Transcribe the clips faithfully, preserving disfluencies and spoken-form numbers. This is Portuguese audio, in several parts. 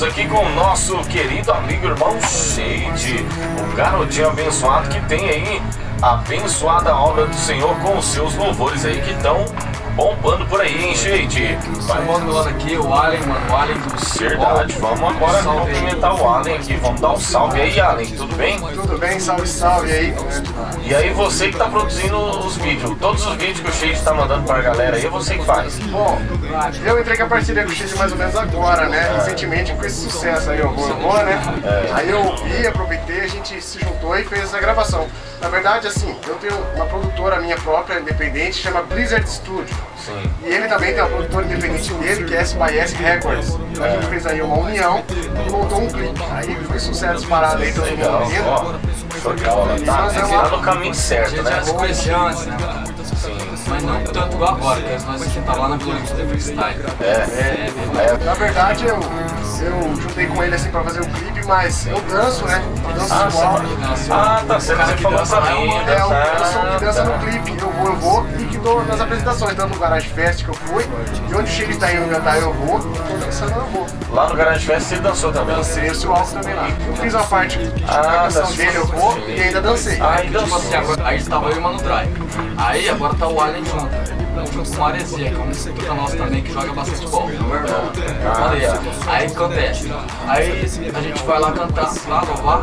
aqui com o nosso querido amigo irmão Shade, o garotinho abençoado que tem aí a abençoada obra do Senhor com os seus louvores aí que estão bombando por aí, hein, Shade? Vai mandando meu lado aqui, o Allen, mano, o Allen do Verdade, vamos agora cumprimentar o Allen aqui, vamos dar um salve aí, Allen, tudo bem? Tudo bem, salve, salve aí. E aí você que tá produzindo os vídeos, todos os vídeos que o Shade tá mandando pra galera aí, é você que faz? Bom, eu entrei com a parceria com o Shade mais ou menos agora, né? Recentemente com esse sucesso aí, eu vou, eu vou, né? É. Aí eu vi, aproveitei, a gente se juntou e fez essa gravação. Na verdade, assim, eu tenho uma produtora minha própria, independente, chama Blizzard Studio. Sim. E ele também tem uma produtora independente dele, que é S by S Records. Então a gente fez aí uma união e montou um clipe. Aí foi sucesso disparado aí, todo Legal, mundo ouvindo. ó, show de bola, tá, tá no caminho certo, né? Já se conhecia antes, né, mano? Sim. Mas não tanto igual agora, porque nós aqui tá lá na Vila Olímpia do Freestyle. É, É, é. na verdade eu, eu juntei com ele assim pra fazer o clipe, mas eu danço, né? Eu danço Ah, igual. você... ah, tá certo, você falou essa É, eu, eu sou o que dança tá. no clipe, eu vou, eu vou e que dou nas apresentações, tanto no Garage Fest que eu fui, e onde o Shade tá indo cantar eu vou, tô dançando eu vou. Lá no Garage Fest você dançou também? Dancei, eu sou alto também lá. Eu fiz uma parte Ah, da canção tá. dele, eu vou, e ainda dancei. Ah, Tipo dançou. assim, agora, aí tava eu e o Mano Dry. Aí agora tá o Allen junto. Junto com o Aresia, que é um instrutor nosso também que joga basquetebol. Meu irmão. Olha aí. Aí acontece. Aí a gente vai lá cantar, lá louvar.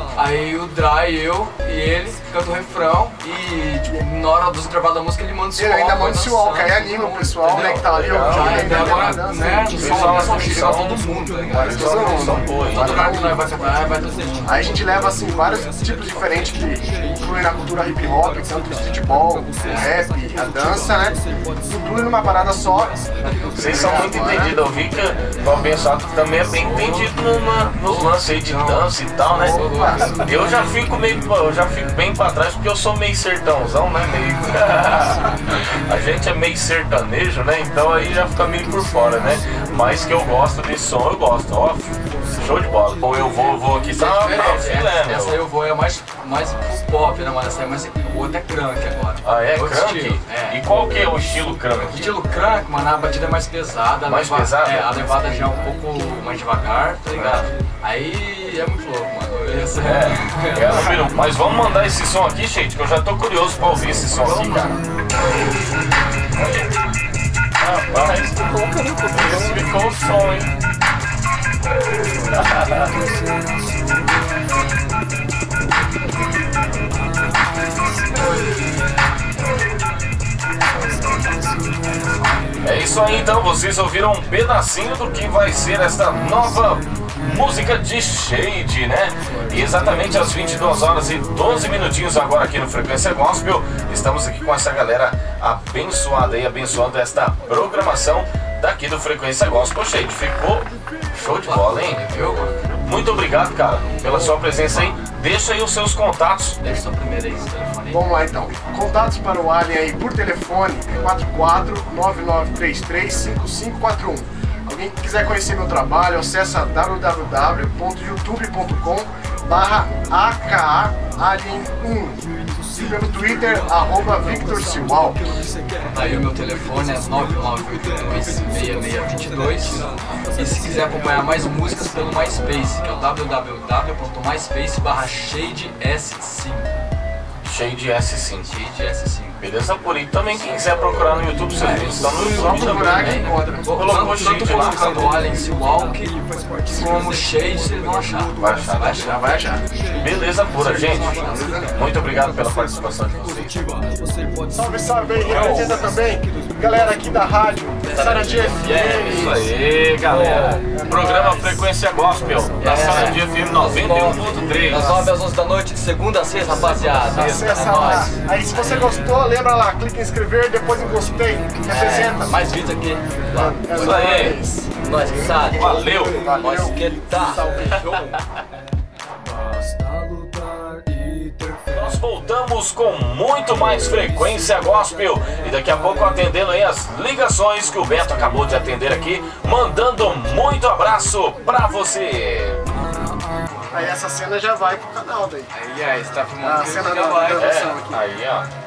Aí o Dry, eu e ele canta o refrão e tipo, na hora dos intervalos da música ele manda o Ele ainda manda o seu que aí anima o pessoal, né, que tá ali, ó. Já, ainda ainda agora, dança. né, no som, som chega todo mundo, tá ligado? Mas todo mundo. Todo lugar que nós vai cantar, vai todo mundo. Aí a gente leva assim vários tipos diferentes que incluem na cultura hip hop, tanto o streetball, o rap, a dança, né? Inclui numa parada só. Vocês são muito entendidos, eu vi que o abençoado também é bem entendido numa, nos lances aí de dança e tal, né? Eu já fico meio, eu já fico bem pra trás porque eu sou meio sertãozão, né? Meio... a gente é meio sertanejo, né? Então aí já fica meio por fora, né? Mas que eu gosto desse som, eu gosto, ó. Show de bola. Pô, eu vou, eu vou aqui, tá, tá filé, meu. Essa eu vou é mais, mais pro pop, né, mano? Essa é mais, o outro é crunk agora. Ah, é? Outro Crunk? estilo, é. E qual que é o estilo crunk? O estilo crunk, mano, a batida é mais pesada. a Mais leva- pesada? É, a levada já é um pouco mais devagar, tá ligado? Aí é muito louco, mano. Essa É, é, filho, mas vamos mandar esse som aqui, gente, que eu já tô curioso pra ouvir esse som aqui, cara. Rapaz, esse ficou o som, hein? É isso aí, então, vocês ouviram um pedacinho do que vai ser esta nova música de Shade, né? E exatamente às vinte e duas horas e doze minutinhos agora aqui no Frequência Gospel, estamos aqui com essa galera abençoada aí, abençoando esta programação daqui do Frequência Gospel. Shade, ficou show de bola, hein? viu, mano? Muito obrigado, cara, pela sua presença aí. Deixa aí os seus contatos. Deixa sua primeira aí, esse telefone aí. Vamos lá então. Contatos para o Alien aí por telefone é quatro quatro nove nove três três cinco cinco quatro um. Alguém que quiser conhecer meu trabalho, acessa w w w ponto youtube ponto com barra A K A Alien um. E pelo Twitter, arroba Victor Siwal. Aí o meu telefone é nove nove oito dois seis seis dois dois. E se quiser acompanhar mais músicas pelo MySpace, que é o w w w ponto myspace barra shade s cinco. Shade S cinco. Shade S cinco. Beleza? Por aí também, quem quiser procurar no YouTube, vocês vídeos estão no Só YouTube procurar que também. encontra. Colocou Tanto, Shade tanto lá, colocando o Allen Seawalk como Shade, vocês vão achar. Vai achar. Vai achar. Já vai achar. Beleza pura, gente. Muito obrigado pela participação de vocês. Salve, salve aí, representa também. Galera aqui da rádio, Sara de F É isso M. aí, galera. Programa Frequência Gospel, da sala de F M noventa e um ponto três. Das nove às onze da noite, de segunda a sexta, rapaziada. Acessa É lá. nóis. Aí se você gostou, lembra lá, clica em inscrever, depois em gostei, representa. Mais vídeos aqui. É Isso aí. nóis. Nós que sabe. Valeu. Nós que tá. Nós voltamos com muito mais Frequência Gospel. E daqui a pouco atendendo aí as ligações que o Beto acabou de atender aqui, mandando muito abraço pra você. Aí essa cena já vai pro canal daí. Aí, aí, você tá filmando A que cena já da vai. da É, gravação aqui. aí ó.